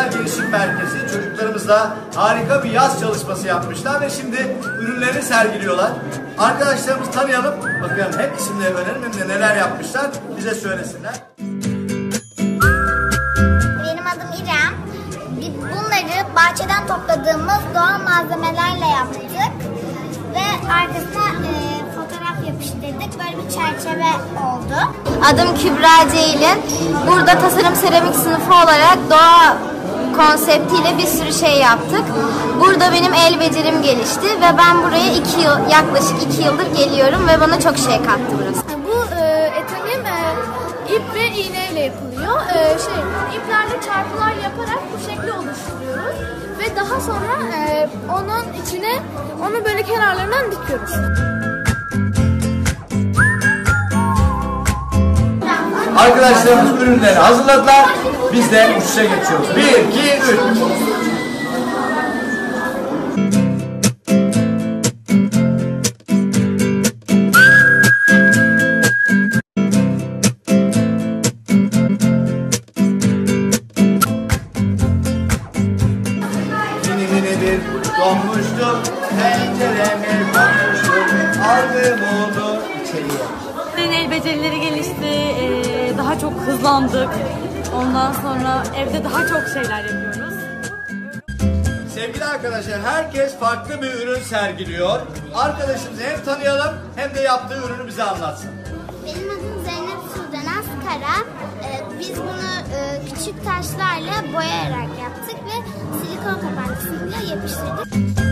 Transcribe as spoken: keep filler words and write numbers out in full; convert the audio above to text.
Sosyal Gelişim Merkezi çocuklarımızla harika bir yaz çalışması yapmışlar ve şimdi ürünlerini sergiliyorlar. Arkadaşlarımızı tanıyalım. Bakalım hem isimleri öğrenelim hem de neler yapmışlar bize söylesinler. Benim adım İrem. Biz bunları bahçeden topladığımız doğal malzemelerle yaptık ve arkasına e, fotoğraf yapıştırdık. Böyle bir çerçeve oldu. Adım Kübra Ceylin. Burada tasarım seramik sınıfı olarak doğa konseptiyle bir sürü şey yaptık. Burada benim el becerim gelişti ve ben buraya iki yıl, yaklaşık iki yıldır geliyorum ve bana çok şey kattı burası. Bu e, etanim e, ip ve iğneyle yapılıyor. E, şey, iplerle çarpılar yaparak bu şekli oluşturuyoruz ve daha sonra e, onun içine onu böyle kenarlarından dikiyoruz. Arkadaşlarımız ürünleri hazırladılar. Biz de uçuşa geçiyoruz. Bir, iki, üç. Mini mini bir donmuştu. Penceremi konmuştu. Aldım onu içeriye. El becerileri gelişti, ee, daha çok hızlandık. Ondan sonra evde daha çok şeyler yapıyoruz. Sevgili arkadaşlar, herkes farklı bir ürün sergiliyor. Arkadaşımızı hem tanıyalım hem de yaptığı ürünü bize anlatsın. Benim adım Zeynep Sudan Askara. Ee, biz bunu e, küçük taşlarla boyayarak yaptık ve silikon kapakçısıyla yapıştırdık.